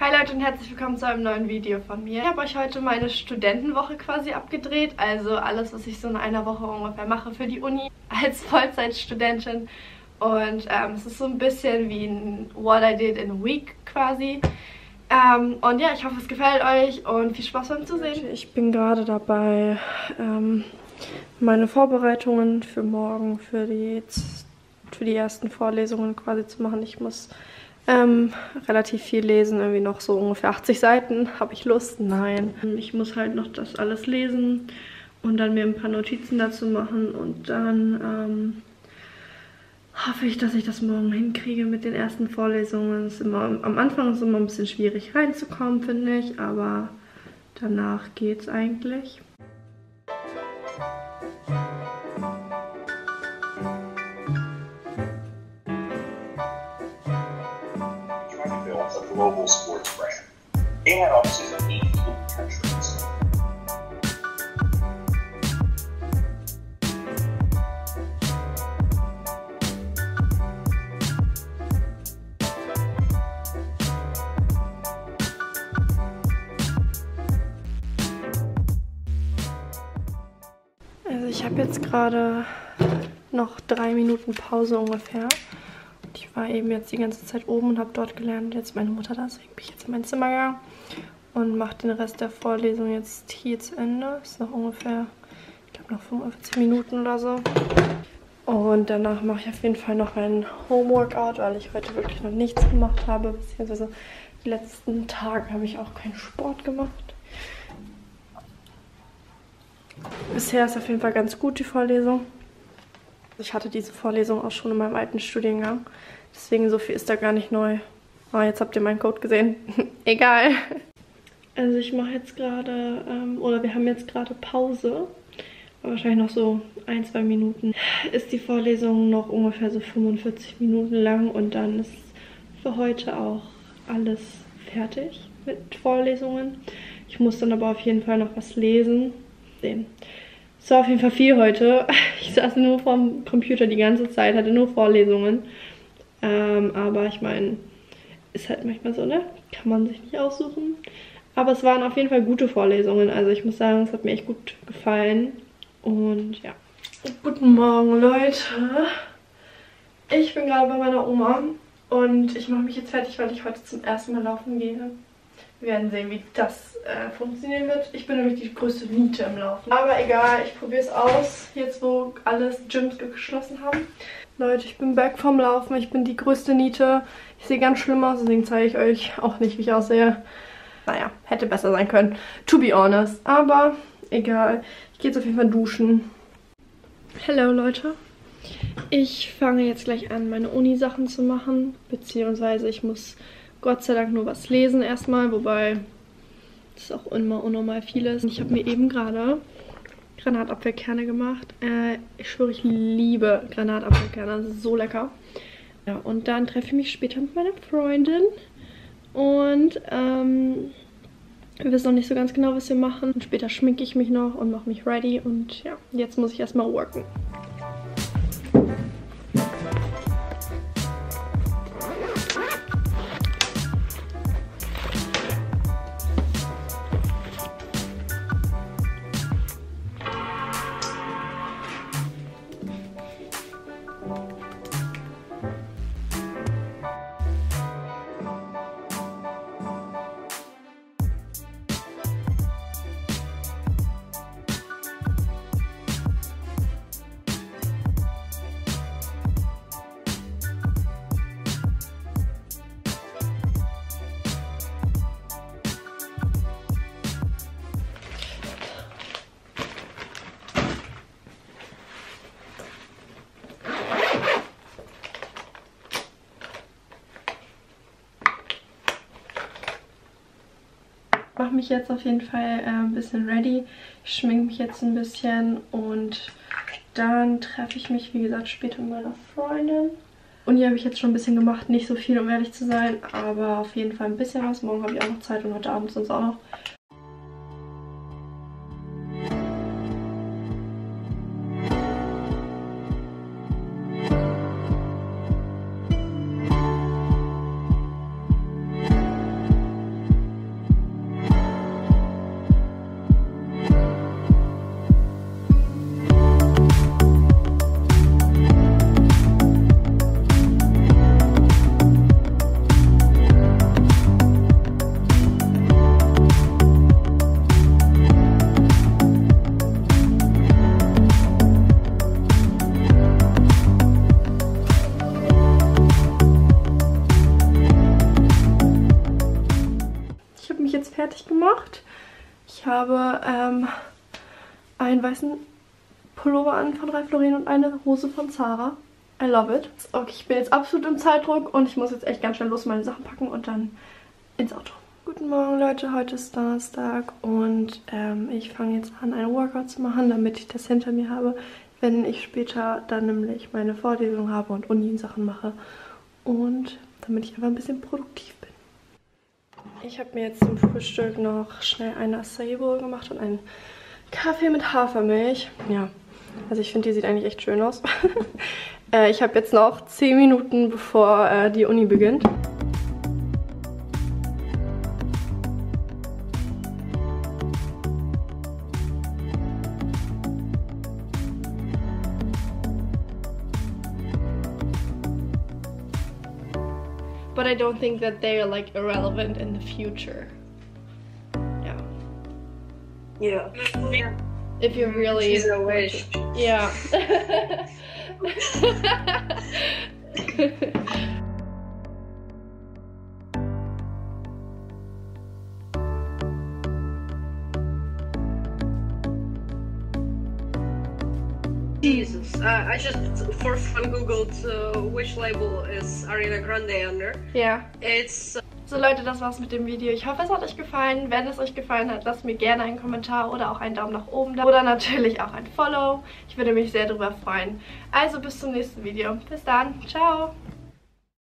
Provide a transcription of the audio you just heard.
Hi Leute und herzlich willkommen zu einem neuen Video von mir. Ich habe euch heute meine Studentenwoche quasi abgedreht, also alles, was ich so in einer Woche ungefähr mache für die Uni als Vollzeitstudentin. Und es ist so ein bisschen wie ein What I Did in a Week quasi. Und ja, ich hoffe, es gefällt euch und viel Spaß beim Zusehen. Ich bin gerade dabei, meine Vorbereitungen für morgen, für die ersten Vorlesungen quasi zu machen. Ich muss relativ viel lesen, irgendwie noch so ungefähr 80 Seiten. Habe ich Lust? Nein. Ich muss halt noch das alles lesen und dann mir ein paar Notizen dazu machen und dann hoffe ich, dass ich das morgen hinkriege mit den ersten Vorlesungen. Am Anfang ist es immer ein bisschen schwierig reinzukommen, finde ich, aber danach geht's eigentlich. A global sports brand. They had offices in 18 countries. Also ich habe jetzt gerade noch 3 Minuten Pause ungefähr. Ich war eben jetzt die ganze Zeit oben und habe dort gelernt. Jetzt ist meine Mutter da, deswegen bin ich jetzt in mein Zimmer gegangen und mache den Rest der Vorlesung jetzt hier zu Ende. Ist noch ungefähr, ich glaube noch 45 Minuten oder so. Und danach mache ich auf jeden Fall noch ein Homeworkout, weil ich heute wirklich noch nichts gemacht habe. Beziehungsweise die letzten Tage habe ich auch keinen Sport gemacht. Bisher ist auf jeden Fall ganz gut die Vorlesung. Ich hatte diese Vorlesung auch schon in meinem alten Studiengang. Deswegen so viel ist da gar nicht neu. Ah, jetzt habt ihr meinen Code gesehen. Egal. Also ich mache jetzt gerade, oder wir haben jetzt gerade Pause. Wahrscheinlich noch so 1-2 Minuten. Ist die Vorlesung noch ungefähr so 45 Minuten lang. Und dann ist für heute auch alles fertig mit Vorlesungen. Ich muss dann aber auf jeden Fall noch was lesen. Es war auf jeden Fall viel heute. Ich saß nur vorm Computer die ganze Zeit, hatte nur Vorlesungen. Aber ich meine, ist halt manchmal so, ne? Kann man sich nicht aussuchen. Aber es waren auf jeden Fall gute Vorlesungen. Also ich muss sagen, es hat mir echt gut gefallen. Und ja. Guten Morgen, Leute. Ich bin gerade bei meiner Oma. Und ich mache mich jetzt fertig, weil ich heute zum ersten Mal laufen gehe. Wir werden sehen, wie das funktionieren wird. Ich bin nämlich die größte Niete im Laufen. Aber egal, ich probiere es aus. Jetzt, wo alles Gyms geschlossen haben. Leute, ich bin back vom Laufen. Ich bin die größte Niete. Ich sehe ganz schlimm aus, deswegen zeige ich euch auch nicht, wie ich aussehe. Naja, hätte besser sein können. To be honest. Aber egal. Ich gehe jetzt auf jeden Fall duschen. Hello, Leute. Ich fange jetzt gleich an, meine Uni-Sachen zu machen. Beziehungsweise ich muss Gott sei Dank nur was lesen erstmal, wobei das auch immer unnormal viel ist. Ich habe mir eben gerade Granatapfelkerne gemacht. Ich schwöre, ich liebe Granatapfelkerne, das ist so lecker. Ja, und dann treffe ich mich später mit meiner Freundin und wir wissen noch nicht so ganz genau, was wir machen. Und später schminke ich mich noch und mache mich ready und ja, jetzt muss ich erstmal worken. Ich mache mich jetzt auf jeden Fall ein bisschen ready. Ich schminke mich jetzt ein bisschen und dann treffe ich mich, wie gesagt, später mit meiner Freundin. Uni habe ich jetzt schon ein bisschen gemacht, nicht so viel, um ehrlich zu sein, aber auf jeden Fall ein bisschen was. Morgen habe ich auch noch Zeit und heute Abend sonst auch noch. mich jetzt fertig gemacht. Ich habe einen weißen Pullover an von Ralph Lauren und eine Hose von Zara. I love it. Okay, ich bin jetzt absolut im Zeitdruck und ich muss jetzt echt ganz schnell los meine Sachen packen und dann ins Auto. Guten Morgen Leute, heute ist Donnerstag und ich fange jetzt an, einen Workout zu machen, damit ich das hinter mir habe, wenn ich später dann nämlich meine Vorlesung habe und Uni-Sachen mache und damit ich einfach ein bisschen produktiv bin. Ich habe mir jetzt zum Frühstück noch schnell eine Acai Bowl gemacht und einen Kaffee mit Hafermilch. Ja, also ich finde, die sieht eigentlich echt schön aus. Ich habe jetzt noch 10 Minuten, bevor die Uni beginnt. But I don't think that they are like irrelevant in the future. Yeah. Yeah. If you really. She's a wish. Yeah. Jesus. I just for fun googled which label is Ariana Grande under. Ja. It's So Leute, das war's mit dem Video. Ich hoffe, es hat euch gefallen. Wenn es euch gefallen hat, lasst mir gerne einen Kommentar oder auch einen Daumen nach oben da. Oder natürlich auch ein Follow. Ich würde mich sehr darüber freuen. Also bis zum nächsten Video. Bis dann. Ciao.